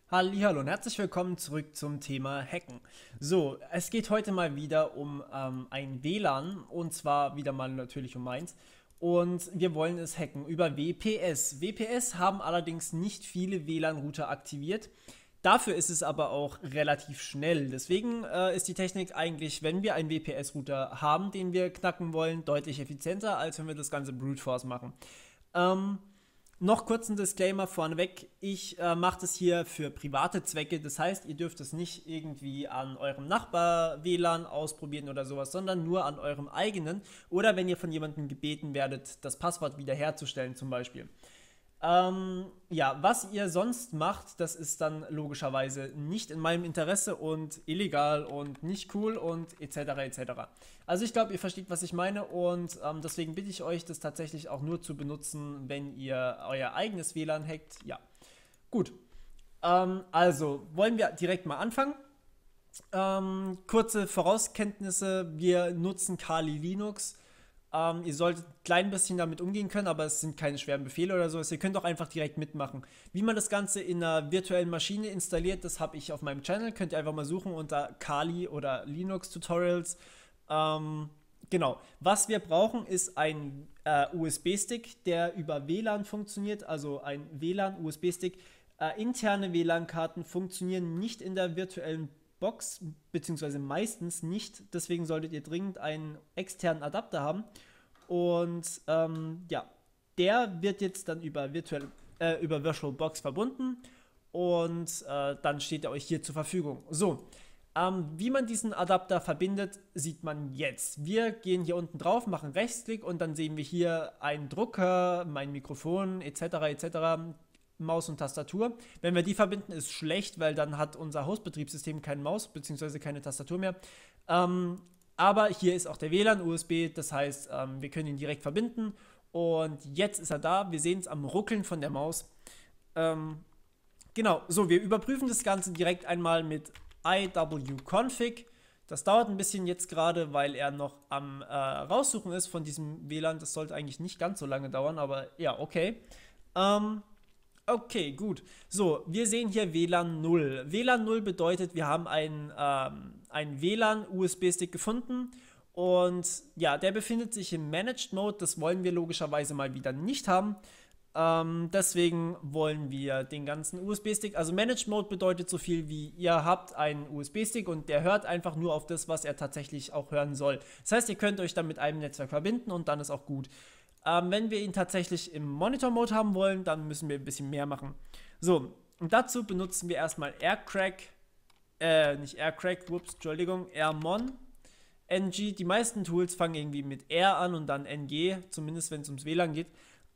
Hallihallo und herzlich willkommen zurück zum Thema Hacken. So, es geht heute mal wieder um ein WLAN und zwar wieder mal natürlich um meins. Und wir wollen es hacken über WPS. WPS haben allerdings nicht viele WLAN-Router aktiviert. Dafür ist es aber auch relativ schnell. Deswegen ist die Technik eigentlich, wenn wir einen WPS-Router haben, den wir knacken wollen, deutlich effizienter, als wenn wir das Ganze Brute Force machen. Ähm, Noch kurz ein Disclaimer vorneweg. Ich mache das hier für private Zwecke. Das heißt, ihr dürft es nicht irgendwie an eurem Nachbar-WLAN ausprobieren oder sowas, sondern nur an eurem eigenen. Oder wenn ihr von jemandem gebeten werdet, das Passwort wiederherzustellen zum Beispiel. Ja, was ihr sonst macht, das ist dann logischerweise nicht in meinem Interesse und illegal und nicht cool und etc. etc. Also ich glaube, ihr versteht, was ich meine und deswegen bitte ich euch, das tatsächlich auch nur zu benutzen, wenn ihr euer eigenes WLAN hackt. Ja, gut. Also wollen wir direkt mal anfangen. Kurze Vorauskenntnisse, wir nutzen Kali Linux. Ihr solltet ein klein bisschen damit umgehen können, aber es sind keine schweren Befehle oder sowas. Ihr könnt auch einfach direkt mitmachen. Wie man das Ganze in einer virtuellen Maschine installiert, das habe ich auf meinem Channel. Könnt ihr einfach mal suchen unter Kali oder Linux Tutorials. Genau. Was wir brauchen, ist ein USB-Stick, der über WLAN funktioniert, also ein WLAN-USB-Stick. Interne WLAN-Karten funktionieren nicht in der virtuellen Box, beziehungsweise meistens nicht. Deswegen solltet ihr dringend einen externen Adapter haben. Und ja, der wird jetzt dann über VirtualBox verbunden und dann steht er euch hier zur Verfügung. So, wie man diesen Adapter verbindet, sieht man jetzt. Wir gehen hier unten drauf, machen Rechtsklick und dann sehen wir hier einen Drucker, mein Mikrofon etc. etc. Maus und Tastatur. Wenn wir die verbinden, ist schlecht, weil dann hat unser Host-Betriebssystem keine Maus bzw. keine Tastatur mehr. Aber hier ist auch der WLAN-USB, das heißt, wir können ihn direkt verbinden. Und jetzt ist er da. Wir sehen es am Ruckeln von der Maus. Genau, so, wir überprüfen das Ganze direkt einmal mit iwconfig. Das dauert ein bisschen jetzt gerade, weil er noch am Raussuchen ist von diesem WLAN. Das sollte eigentlich nicht ganz so lange dauern, aber ja, okay. Okay, gut. So, wir sehen hier WLAN 0. WLAN 0 bedeutet, wir haben einen WLAN-USB-Stick gefunden und ja, der befindet sich im Managed Mode. Das wollen wir logischerweise mal wieder nicht haben. Deswegen wollen wir den ganzen USB-Stick, also Managed Mode bedeutet so viel wie, ihr habt einen USB-Stick und der hört einfach nur auf das, was er tatsächlich auch hören soll. Das heißt, ihr könnt euch dann mit einem Netzwerk verbinden und dann ist auch gut. Wenn wir ihn tatsächlich im Monitor-Mode haben wollen, dann müssen wir ein bisschen mehr machen. So, und dazu benutzen wir erstmal nicht Aircrack, ups, Entschuldigung, Airmon, NG. Die meisten Tools fangen irgendwie mit R an und dann NG, zumindest wenn es ums WLAN geht.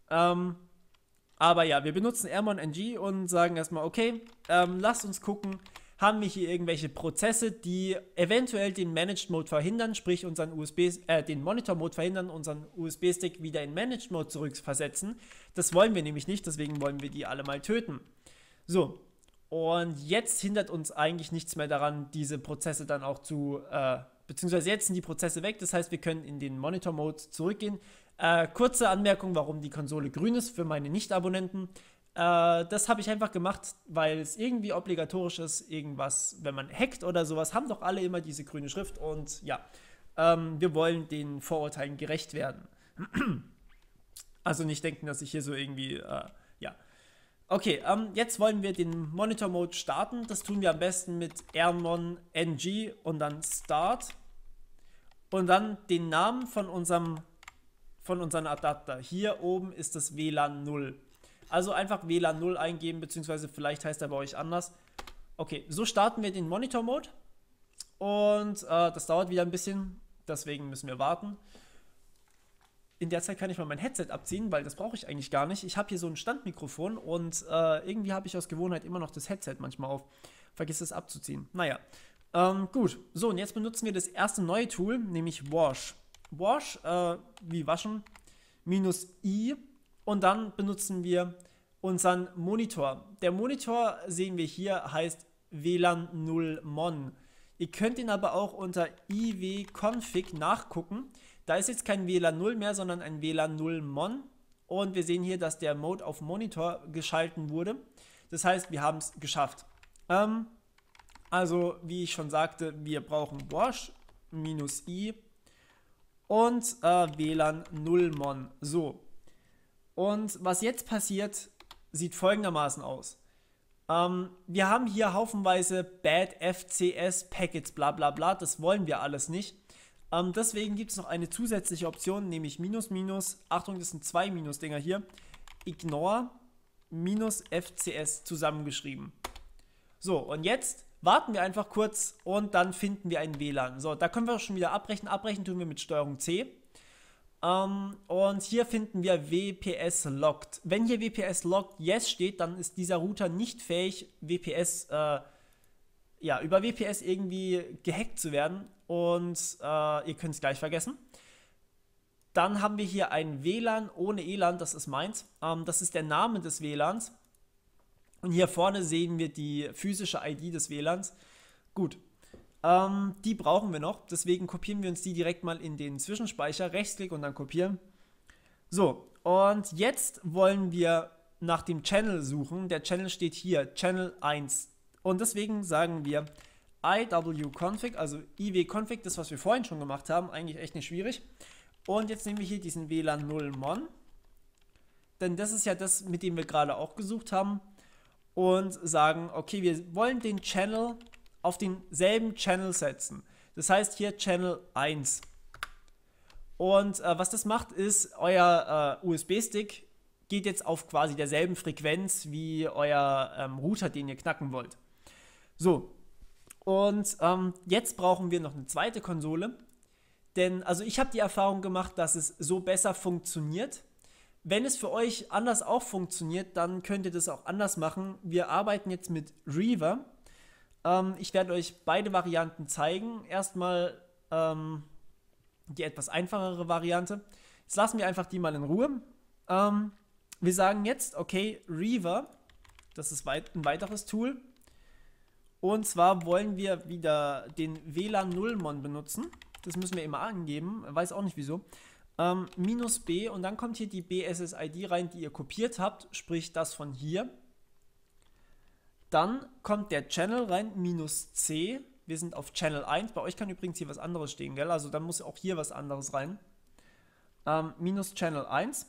Aber ja, wir benutzen Airmon NG und sagen erstmal, okay, lasst uns gucken, haben wir hier irgendwelche Prozesse, die eventuell den Managed Mode verhindern, sprich den Monitor Mode verhindern, unseren USB-Stick wieder in Managed Mode zurückversetzen. Das wollen wir nämlich nicht, deswegen wollen wir die alle mal töten. So, und jetzt hindert uns eigentlich nichts mehr daran, diese Prozesse dann auch beziehungsweise jetzt sind die Prozesse weg, das heißt, wir können in den Monitor Mode zurückgehen. Kurze Anmerkung, warum die Konsole grün ist für meine Nicht-Abonnenten. Das habe ich einfach gemacht, weil es irgendwie obligatorisch ist, irgendwas, wenn man hackt oder sowas, haben doch alle immer diese grüne Schrift und ja, wir wollen den Vorurteilen gerecht werden. Also nicht denken, dass ich hier so irgendwie, ja. Okay, jetzt wollen wir den Monitor-Mode starten. Das tun wir am besten mit airmon ng und dann start und dann den Namen von unserem Adapter. Hier oben ist das WLAN 0. Also einfach WLAN 0 eingeben, beziehungsweise vielleicht heißt er bei euch anders. Okay, so starten wir den Monitor-Mode. Und das dauert wieder ein bisschen, deswegen müssen wir warten. In der Zeit kann ich mal mein Headset abziehen, weil das brauche ich eigentlich gar nicht. Ich habe hier so ein Standmikrofon und irgendwie habe ich aus Gewohnheit immer noch das Headset manchmal auf. Vergiss es abzuziehen. Naja, gut. So, und jetzt benutzen wir das erste neue Tool, nämlich Wash. Wash, wie waschen, -i. Und dann benutzen wir unseren Monitor. Der Monitor, sehen wir hier, heißt WLAN 0 Mon. Ihr könnt ihn aber auch unter iwconfig nachgucken. Da ist jetzt kein WLAN 0 mehr, sondern ein WLAN 0 Mon. Und wir sehen hier, dass der Mode auf Monitor geschalten wurde. Das heißt, wir haben es geschafft. Also, wie ich schon sagte, wir brauchen wash -i und WLAN 0mon. So. Und was jetzt passiert, sieht folgendermaßen aus. Wir haben hier haufenweise Bad FCS Packets, bla bla bla, das wollen wir alles nicht. Deswegen gibt es noch eine zusätzliche Option, nämlich --, Achtung, das sind zwei Minus-Dinger hier, ignore -fcs zusammengeschrieben. So, und jetzt warten wir einfach kurz und dann finden wir ein WLAN. So, da können wir schon wieder abbrechen. Abbrechen tun wir mit STRG C. Und hier finden wir WPS locked. Wenn hier WPS locked yes steht, dann ist dieser Router nicht fähig, über WPS irgendwie gehackt zu werden. Und ihr könnt es gleich vergessen. Dann haben wir hier ein WLAN ohne ELAN, das ist meins. Das ist der Name des WLANs. Und hier vorne sehen wir die physische ID des WLANs. Gut, die brauchen wir noch, deswegen kopieren wir uns die direkt mal in den Zwischenspeicher. Rechtsklick und dann kopieren. So, und jetzt wollen wir nach dem Channel suchen. Der Channel steht hier, Channel 1. Und deswegen sagen wir iwconfig, also iwconfig, das was wir vorhin schon gemacht haben, eigentlich echt nicht schwierig. Und jetzt nehmen wir hier diesen WLAN 0mon. Denn das ist ja das, mit dem wir gerade auch gesucht haben. Und sagen, okay, wir wollen den Channel auf denselben Channel setzen. Das heißt hier Channel 1. Und was das macht, ist, euer USB-Stick geht jetzt auf quasi derselben Frequenz wie euer Router, den ihr knacken wollt. So, und jetzt brauchen wir noch eine zweite Konsole. Denn, also ich habe die Erfahrung gemacht, dass es so besser funktioniert. Wenn es für euch anders auch funktioniert, dann könnt ihr das auch anders machen. Wir arbeiten jetzt mit Reaver. Ich werde euch beide Varianten zeigen. Erstmal die etwas einfachere Variante. Jetzt lassen wir einfach die mal in Ruhe. Wir sagen jetzt, okay, Reaver, das ist ein weiteres Tool. Und zwar wollen wir wieder den WLAN 0mon benutzen. Das müssen wir immer angeben, weiß auch nicht wieso. -b und dann kommt hier die BSS-ID rein, die ihr kopiert habt, sprich das von hier. Dann kommt der Channel rein, -c. Wir sind auf Channel 1. Bei euch kann übrigens hier was anderes stehen, gell? Also dann muss auch hier was anderes rein. -Channel 1.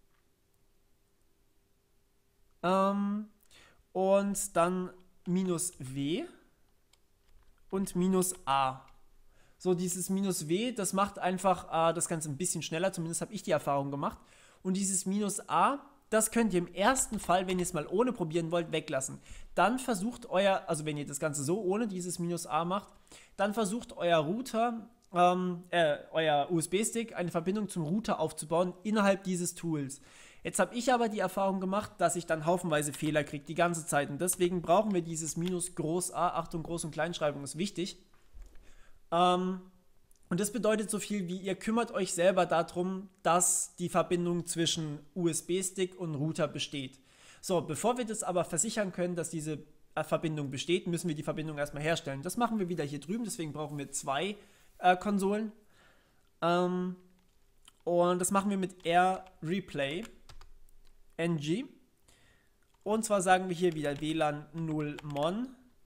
Und dann -w und -a. So, dieses -w, das macht einfach das Ganze ein bisschen schneller, zumindest habe ich die Erfahrung gemacht. Und dieses -a, das könnt ihr im ersten Fall, wenn ihr es mal ohne probieren wollt, weglassen. Dann versucht also wenn ihr das Ganze so ohne dieses -a macht, dann versucht euer Router, euer USB-Stick eine Verbindung zum Router aufzubauen innerhalb dieses Tools. Jetzt habe ich aber die Erfahrung gemacht, dass ich dann haufenweise Fehler kriege die ganze Zeit. Und deswegen brauchen wir dieses -Groß A, Achtung, Groß- und Kleinschreibung ist wichtig. Und das bedeutet so viel wie, ihr kümmert euch selber darum, dass die Verbindung zwischen USB-Stick und Router besteht. So, bevor wir das aber versichern können, dass diese Verbindung besteht, müssen wir die Verbindung erstmal herstellen. Das machen wir wieder hier drüben, deswegen brauchen wir zwei Konsolen. Und das machen wir mit rreplay ng. Und zwar sagen wir hier wieder WLAN 0mon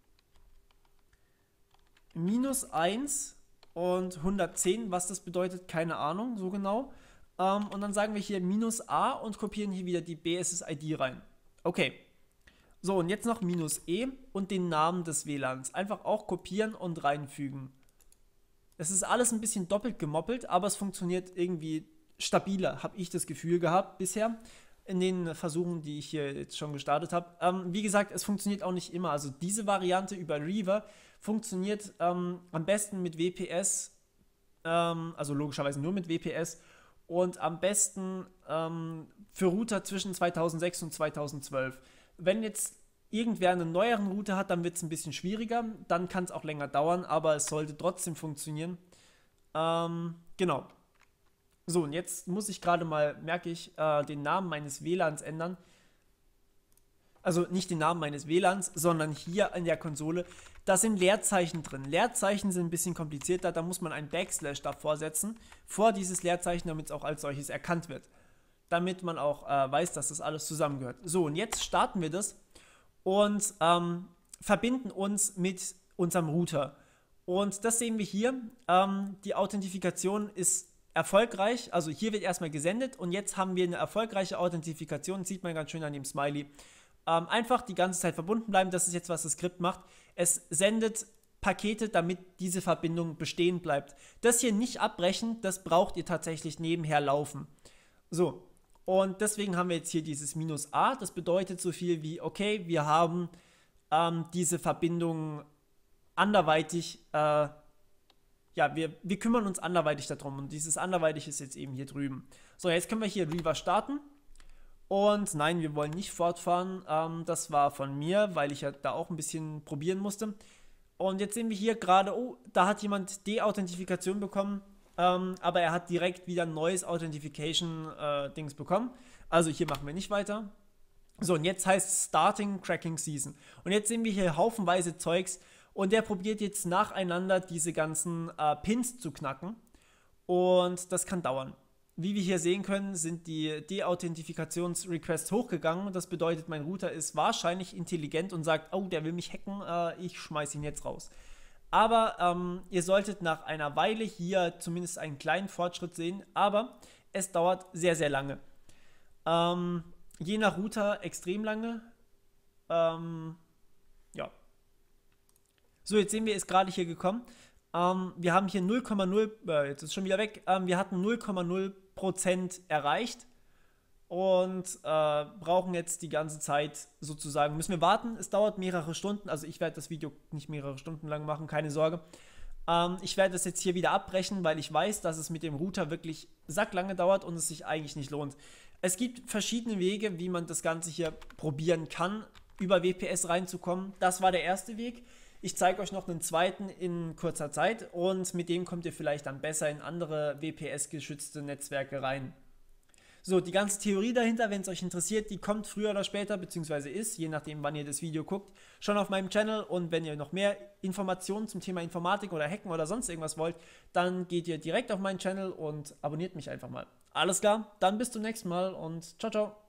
-1 und 110, was das bedeutet, keine Ahnung, so genau. Und dann sagen wir hier -a und kopieren hier wieder die BSS-ID rein. Okay. So, und jetzt noch -e und den Namen des WLANs. Einfach auch kopieren und reinfügen. Es ist alles ein bisschen doppelt gemoppelt, aber es funktioniert irgendwie stabiler, habe ich das Gefühl gehabt bisher. In den Versuchen, die ich hier jetzt schon gestartet habe. Wie gesagt, es funktioniert auch nicht immer. Also diese Variante über Reaver funktioniert am besten mit WPS, also logischerweise nur mit WPS und am besten für Router zwischen 2006 und 2012. Wenn jetzt irgendwer einen neueren Router hat, dann wird es ein bisschen schwieriger, dann kann es auch länger dauern, aber es sollte trotzdem funktionieren. Genau. So, und jetzt muss ich gerade mal, merke ich, den Namen meines WLANs ändern. Also nicht den Namen meines WLANs, sondern hier in der Konsole, da sind Leerzeichen drin. Leerzeichen sind ein bisschen komplizierter, da muss man ein Backslash davor setzen, vor dieses Leerzeichen, damit es auch als solches erkannt wird. Damit man auch weiß, dass das alles zusammengehört. So, und jetzt starten wir das und verbinden uns mit unserem Router. Und das sehen wir hier. Die Authentifikation ist erfolgreich. Also hier wird erstmal gesendet und jetzt haben wir eine erfolgreiche Authentifikation. Das sieht man ganz schön an dem Smiley. Einfach die ganze Zeit verbunden bleiben. Das ist jetzt, was das Skript macht. Es sendet Pakete, damit diese Verbindung bestehen bleibt. Das hier nicht abbrechen, das braucht ihr tatsächlich nebenher laufen. So, und deswegen haben wir jetzt hier dieses -a. Das bedeutet so viel wie, okay, wir haben diese Verbindung anderweitig, ja, wir kümmern uns anderweitig darum und dieses anderweitig ist jetzt eben hier drüben. So, jetzt können wir hier Reaver starten und nein, wir wollen nicht fortfahren, das war von mir, weil ich ja da auch ein bisschen probieren musste. Und jetzt sehen wir hier gerade, oh, da hat jemand De-Authentifikation bekommen, aber er hat direkt wieder ein neues Authentification-Dings bekommen. Also hier machen wir nicht weiter. So, und jetzt heißt es Starting Cracking Season. Und jetzt sehen wir hier haufenweise Zeugs und der probiert jetzt nacheinander diese ganzen Pins zu knacken. Und das kann dauern. Wie wir hier sehen können, sind die De-Authentifikationsrequests hochgegangen. Das bedeutet, mein Router ist wahrscheinlich intelligent und sagt, oh, der will mich hacken, ich schmeiße ihn jetzt raus. Aber ihr solltet nach einer Weile hier zumindest einen kleinen Fortschritt sehen, aber es dauert sehr, sehr lange. Je nach Router extrem lange. Ja. So, jetzt sehen wir, ist gerade hier gekommen. Wir haben hier 0,0, jetzt ist schon wieder weg, wir hatten 0,0% erreicht und brauchen jetzt die ganze Zeit sozusagen, müssen wir warten, es dauert mehrere Stunden, also ich werde das Video nicht mehrere Stunden lang machen, keine Sorge. Ich werde das jetzt hier wieder abbrechen, weil ich weiß, dass es mit dem Router wirklich sacklange dauert und es sich eigentlich nicht lohnt. Es gibt verschiedene Wege, wie man das Ganze hier probieren kann, über WPS reinzukommen. Das war der erste Weg. Ich zeige euch noch einen zweiten in kurzer Zeit und mit dem kommt ihr vielleicht dann besser in andere WPS-geschützte Netzwerke rein. So, die ganze Theorie dahinter, wenn es euch interessiert, die kommt früher oder später, beziehungsweise ist, je nachdem wann ihr das Video guckt, schon auf meinem Channel und wenn ihr noch mehr Informationen zum Thema Informatik oder Hacken oder sonst irgendwas wollt, dann geht ihr direkt auf meinen Channel und abonniert mich einfach mal. Alles klar, dann bis zum nächsten Mal und ciao, ciao.